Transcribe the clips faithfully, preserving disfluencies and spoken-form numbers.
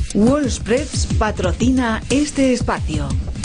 Wallspreads patrocina este espacio.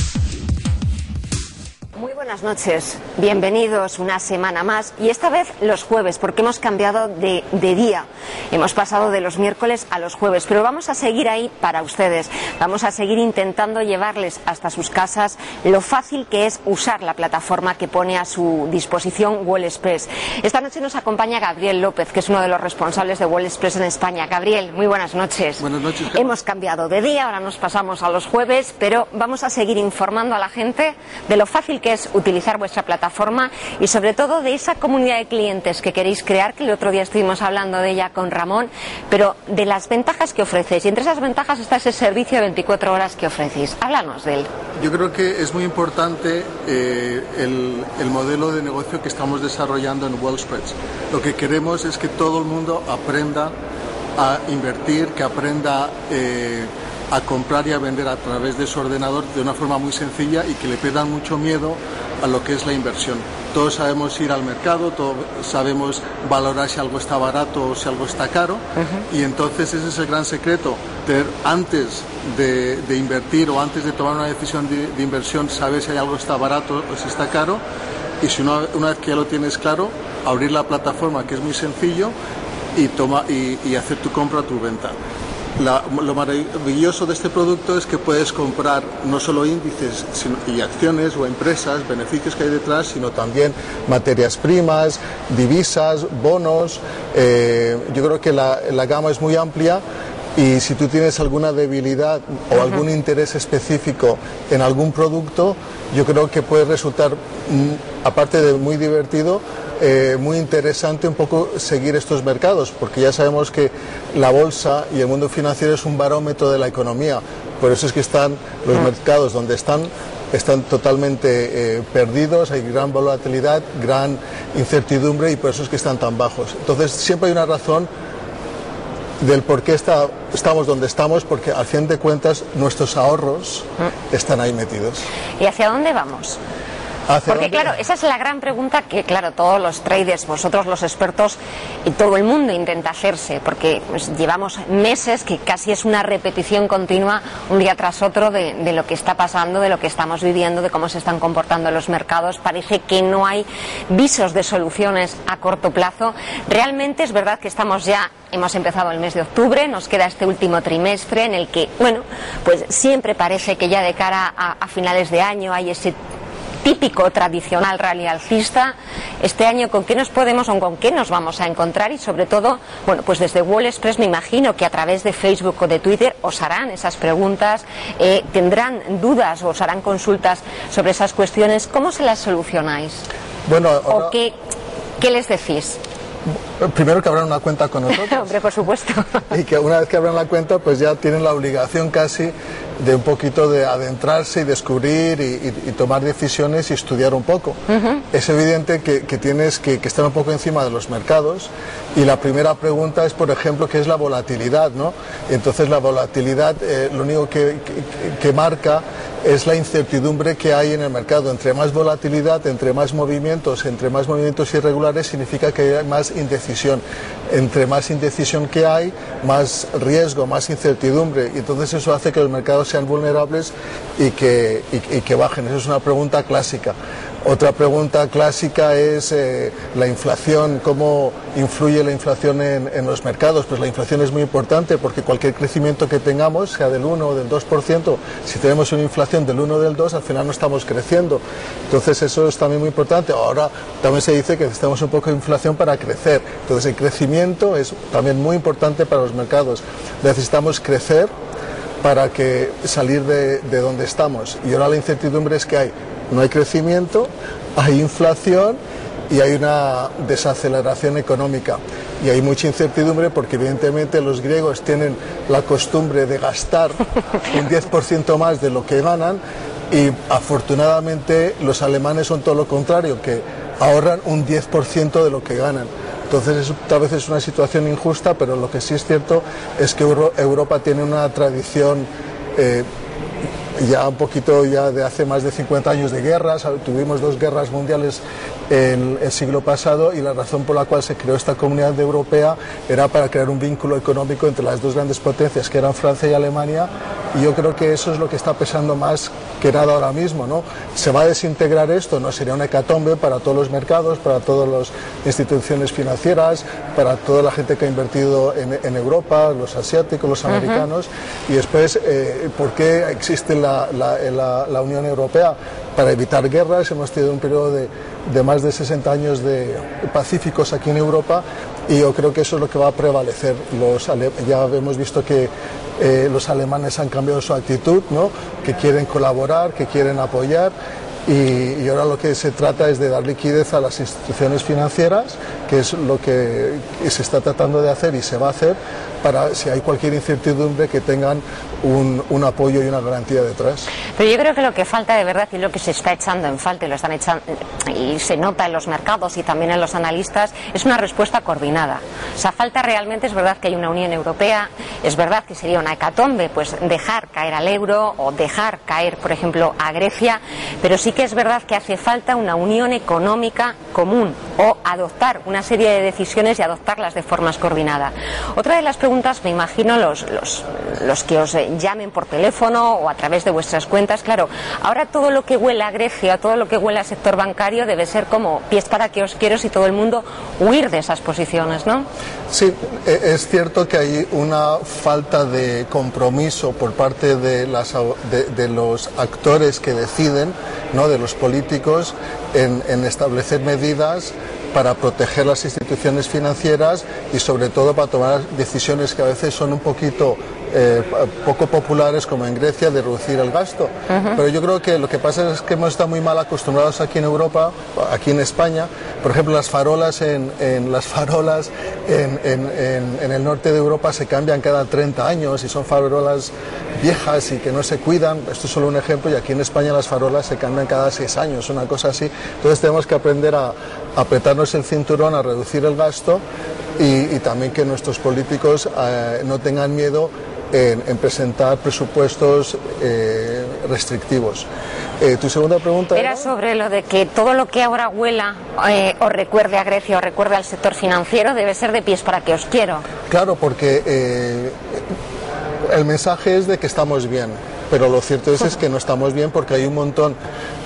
Muy buenas noches, bienvenidos una semana más, y esta vez los jueves, porque hemos cambiado de, de día, hemos pasado de los miércoles a los jueves, pero vamos a seguir ahí para ustedes, vamos a seguir intentando llevarles hasta sus casas lo fácil que es usar la plataforma que pone a su disposición Wallspreads. Esta noche nos acompaña Gabriel López, que es uno de los responsables de Wallspreads en España. Gabriel, muy buenas noches. Buenas noches. Hemos cambiado de día, ahora nos pasamos a los jueves, pero vamos a seguir informando a la gente de lo fácil que es utilizar vuestra plataforma y sobre todo de esa comunidad de clientes que queréis crear, que el otro día estuvimos hablando de ella con Ramón, pero de las ventajas que ofrecéis, y entre esas ventajas está ese servicio de veinticuatro horas que ofrecéis. Háblanos de él. Yo creo que es muy importante eh, el, el modelo de negocio que estamos desarrollando en Wallspreads. Lo que queremos es que todo el mundo aprenda a invertir, que aprenda eh, a comprar y a vender a través de su ordenador de una forma muy sencilla y que le pierdan mucho miedo a lo que es la inversión. Todos sabemos ir al mercado, todos sabemos valorar si algo está barato o si algo está caro, uh-huh. Y entonces ese es el gran secreto, tener, antes de, de invertir o antes de tomar una decisión de, de inversión, saber si hay algo está barato o si está caro, y si una, una vez que ya lo tienes claro, abrir la plataforma, que es muy sencillo, y, toma, y, y hacer tu compra o tu venta. La, lo maravilloso de este producto es que puedes comprar no solo índices sino, y acciones o empresas, beneficios que hay detrás, sino también materias primas, divisas, bonos. Eh, yo creo que la, la gama es muy amplia. Y si tú tienes alguna debilidad o algún interés específico en algún producto, yo creo que puede resultar, aparte de muy divertido, eh, muy interesante un poco seguir estos mercados, porque ya sabemos que la bolsa y el mundo financiero es un barómetro de la economía. Por eso es que están los mercados donde están, están totalmente eh, perdidos, hay gran volatilidad, gran incertidumbre, y por eso es que están tan bajos. Entonces siempre hay una razón del por qué está, estamos donde estamos, porque al fin de cuentas nuestros ahorros están ahí metidos. ¿Y hacia dónde vamos? Porque claro, esa es la gran pregunta que claro todos los traders, vosotros los expertos y todo el mundo intenta hacerse, porque pues, llevamos meses que casi es una repetición continua un día tras otro de, de lo que está pasando, de lo que estamos viviendo, de cómo se están comportando los mercados. Parece que no hay visos de soluciones a corto plazo. Realmente es verdad que estamos ya, hemos empezado el mes de octubre, nos queda este último trimestre en el que, bueno, pues siempre parece que ya de cara a, a finales de año hay ese típico tradicional rally alcista. Este año, ¿con qué nos podemos o con qué nos vamos a encontrar? Y sobre todo, bueno, pues desde Wallspreads me imagino que a través de Facebook o de Twitter os harán esas preguntas, eh, tendrán dudas o os harán consultas sobre esas cuestiones. ¿Cómo se las solucionáis? Bueno, ahora... ¿O qué, qué les decís? Primero que abran una cuenta con nosotros. Hombre, por supuesto. Y que una vez que abran la cuenta, pues ya tienen la obligación casi de un poquito de adentrarse y descubrir y, y, y tomar decisiones y estudiar un poco. Uh-huh. Es evidente que, que tienes que, que estar un poco encima de los mercados, y la primera pregunta es, por ejemplo, ¿qué es la volatilidad, ¿no? Entonces la volatilidad eh, lo único que, que, que marca es la incertidumbre que hay en el mercado. Entre más volatilidad, entre más movimientos, entre más movimientos irregulares, significa que hay más indecisión. Entre más indecisión que hay, más riesgo, más incertidumbre, y entonces eso hace que los mercados sean vulnerables y que, y, y que bajen. Eso es una pregunta clásica. Otra pregunta clásica es eh, la inflación, cómo influye la inflación en, en los mercados. Pues la inflación es muy importante, porque cualquier crecimiento que tengamos, sea del uno o del dos por ciento, si tenemos una inflación del uno o del dos, al final no estamos creciendo. Entonces eso es también muy importante. Ahora también se dice que necesitamos un poco de inflación para crecer. Entonces el crecimiento es también muy importante para los mercados. Necesitamos crecer para que salir de, de donde estamos. Y ahora la incertidumbre es que hay no hay crecimiento, hay inflación y hay una desaceleración económica. Y hay mucha incertidumbre porque evidentemente los griegos tienen la costumbre de gastar un diez por ciento más de lo que ganan, y afortunadamente los alemanes son todo lo contrario, que ahorran un diez por ciento de lo que ganan. Entonces es, tal vez es una situación injusta, pero lo que sí es cierto es que Euro, Europa tiene una tradición eh, ya un poquito ya de hace más de cincuenta años de guerras, tuvimos dos guerras mundiales en el siglo pasado y la razón por la cual se creó esta comunidad europea era para crear un vínculo económico entre las dos grandes potencias que eran Francia y Alemania, y yo creo que eso es lo que está pesando más que nada ahora mismo, ¿no? Se va a desintegrar esto, no sería una hecatombe para todos los mercados, para todas las instituciones financieras, para toda la gente que ha invertido en, en Europa, los asiáticos, los americanos. Uh-huh. Y después, eh, ¿por qué existe la, la, la, la Unión Europea? Para evitar guerras. Hemos tenido un periodo de, de más de sesenta años de pacíficos aquí en Europa, y yo creo que eso es lo que va a prevalecer. Los ale- ya hemos visto que eh, los alemanes han cambiado su actitud, ¿no? Que quieren colaborar, que quieren apoyar, y, y ahora lo que se trata es de dar liquidez a las instituciones financieras, que es lo que se está tratando de hacer y se va a hacer, para si hay cualquier incertidumbre que tengan un, un apoyo y una garantía detrás. Pero yo creo que lo que falta de verdad, y lo que se está echando en falta y lo están echando y se nota en los mercados y también en los analistas, es una respuesta coordinada. O sea, falta realmente, es verdad que hay una Unión Europea, es verdad que sería una hecatombe pues dejar caer al euro o dejar caer, por ejemplo, a Grecia, pero sí que es verdad que hace falta una unión económica común o adoptar una serie de decisiones y adoptarlas de forma coordinada. Otra de las preguntas, me imagino, los, los, los que os llamen por teléfono o a través de vuestras cuentas, claro, ahora todo lo que huela a Grecia, todo lo que huela al sector bancario debe ser como pies para que os quiero y todo el mundo huir de esas posiciones, ¿no? Sí, es cierto que hay una falta de compromiso por parte de, las, de, de los actores que deciden, ¿no? De los políticos, en, en establecer medidas para proteger las instituciones financieras y sobre todo para tomar decisiones que a veces son un poquito eh, poco populares, como en Grecia, de reducir el gasto. Uh-huh. Pero yo creo que lo que pasa es que hemos estado muy mal acostumbrados aquí en Europa, aquí en España. Por ejemplo, las farolas en, en las farolas en, en, en, en el norte de Europa se cambian cada treinta años y son farolas viejas y que no se cuidan. Esto es solo un ejemplo, y aquí en España las farolas se cambian cada seis años, una cosa así. Entonces tenemos que aprender a, a apretarnos el cinturón, a reducir el gasto, y, y también que nuestros políticos eh, no tengan miedo en, en presentar presupuestos eh, restrictivos. Eh, ¿Tu segunda pregunta era? Era sobre lo de que todo lo que ahora huela eh, o recuerde a Grecia o recuerde al sector financiero debe ser de pies para que os quiero. Claro, porque eh, el mensaje es de que estamos bien, pero lo cierto es, es que no estamos bien, porque hay un montón,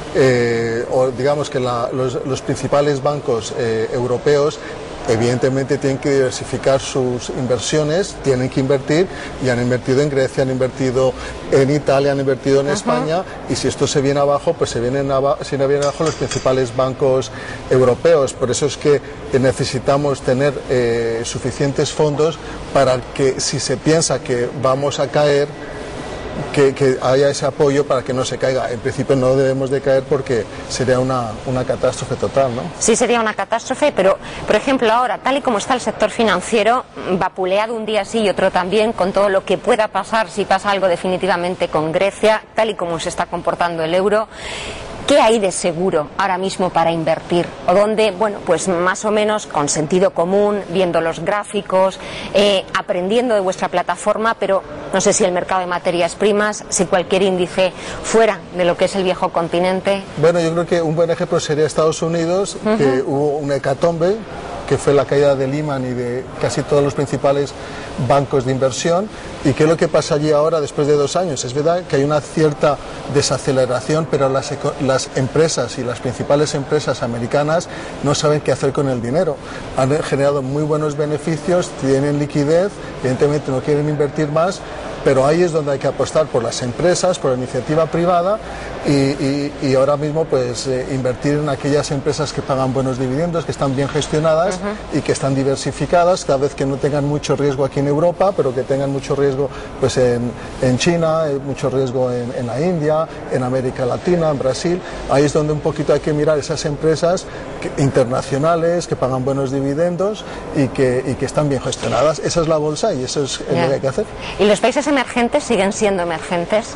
eh, o digamos que la, los, los principales bancos eh, europeos evidentemente tienen que diversificar sus inversiones, tienen que invertir, y han invertido en Grecia, han invertido en Italia, han invertido en uh-huh. España, y si esto se viene abajo, pues se vienen, aba- se vienen abajo los principales bancos europeos. Por eso es que necesitamos tener eh, suficientes fondos para que, si se piensa que vamos a caer, Que, que haya ese apoyo para que no se caiga. En principio no debemos de caer, porque sería una, una catástrofe total, ¿no? Sí, sería una catástrofe, pero por ejemplo ahora, tal y como está el sector financiero, vapuleado un día sí y otro también, con todo lo que pueda pasar si pasa algo definitivamente con Grecia, tal y como se está comportando el euro, ¿qué hay de seguro ahora mismo para invertir? O donde, bueno, pues más o menos con sentido común, viendo los gráficos, eh, aprendiendo de vuestra plataforma, pero no sé si el mercado de materias primas, si cualquier índice fuera de lo que es el viejo continente. Bueno, yo creo que un buen ejemplo sería Estados Unidos, uh-huh. que hubo una hecatombe, que fue la caída de Lehman y de casi todos los principales bancos de inversión. ¿Y qué es lo que pasa allí ahora después de dos años? Es verdad que hay una cierta desaceleración, pero las, las empresas y las principales empresas americanas no saben qué hacer con el dinero. Han generado muy buenos beneficios, tienen liquidez, evidentemente no quieren invertir más, pero ahí es donde hay que apostar por las empresas, por la iniciativa privada, y, y, y ahora mismo pues eh, invertir en aquellas empresas que pagan buenos dividendos, que están bien gestionadas uh-huh. y que están diversificadas, cada vez que no tengan mucho riesgo aquí en Europa, pero que tengan mucho riesgo pues en, en China, mucho riesgo en, en la India, en América Latina, en Brasil. Ahí es donde un poquito hay que mirar esas empresas que, internacionales, que pagan buenos dividendos y que, y que están bien gestionadas. Esa es la bolsa y eso es yeah. lo que hay que hacer. ¿Y los países emergentes siguen siendo emergentes?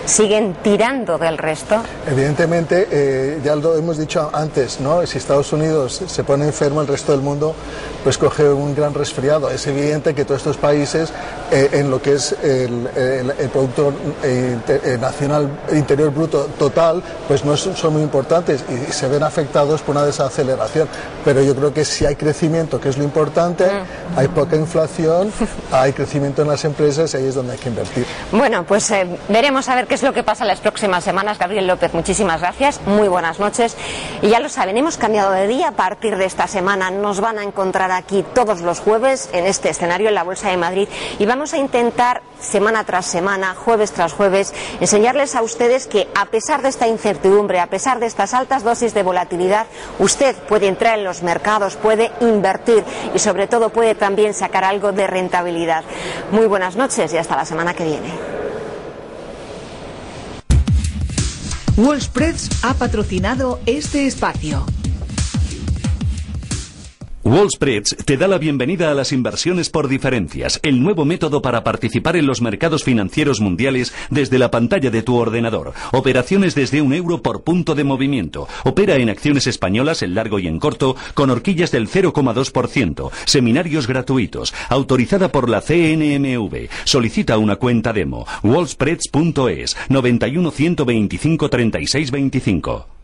siguen tirando del resto. Evidentemente, eh, ya lo hemos dicho antes, ¿no? Si Estados Unidos se pone enfermo, el resto del mundo pues coge un gran resfriado. Es evidente que todos estos países, eh, en lo que es el, el, el Producto eh, Nacional Interior Bruto total, pues no son, son muy importantes y, y se ven afectados por una desaceleración. Pero yo creo que si hay crecimiento, que es lo importante, mm. hay poca inflación, hay crecimiento en las empresas y ahí es donde hay que invertir. Bueno, pues eh, veremos a ver qué es lo que pasa en las próximas semanas. Gabriel López, muchísimas gracias, muy buenas noches. Y ya lo saben, hemos cambiado de día. A partir de esta semana nos van a encontrar aquí todos los jueves en este escenario en la Bolsa de Madrid y vamos a intentar semana tras semana, jueves tras jueves, enseñarles a ustedes que a pesar de esta incertidumbre, a pesar de estas altas dosis de volatilidad, usted puede entrar en los mercados, puede invertir y sobre todo puede también sacar algo de rentabilidad. Muy buenas noches y hasta la semana que viene. Wallspreads ha patrocinado este espacio. Wallspreads te da la bienvenida a las inversiones por diferencias, el nuevo método para participar en los mercados financieros mundiales desde la pantalla de tu ordenador. Operaciones desde un euro por punto de movimiento. Opera en acciones españolas en largo y en corto con horquillas del cero coma dos por ciento. Seminarios gratuitos. Autorizada por la C N M V. Solicita una cuenta demo. wallspreads punto es noventa y uno ciento veinticinco treinta y seis veinticinco.